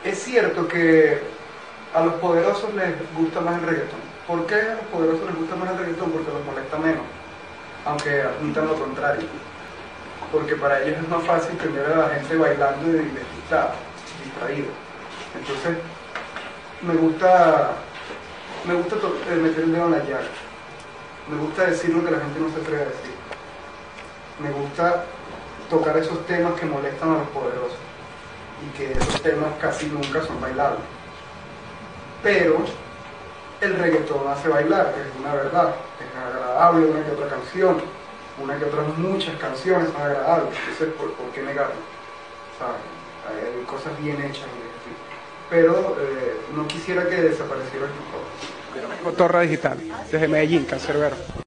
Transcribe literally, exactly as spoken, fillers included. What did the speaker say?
Es cierto que a los poderosos les gusta más el reggaetón. ¿Por qué a los poderosos les gusta más el reggaetón? Porque los molesta menos, aunque admitan lo contrario. Porque para ellos es más fácil tener a la gente bailando y despistada, distraída. Entonces, me gusta, me gusta meter el dedo en la llaga. Me gusta decir lo que la gente no se atreve a decir. Me gusta tocar esos temas que molestan a los poderosos y que esos temas casi nunca son bailables. Pero el reggaetón hace bailar, que es una verdad, es agradable una que otra canción, una que otras muchas canciones son agradables, entonces ¿por, por qué negarlo? ¿Sabes? Hay cosas bien hechas en el estilo. Pero eh, no quisiera que desapareciera el hip hop. Cotorra Digital, desde Medellín, Cancerbero.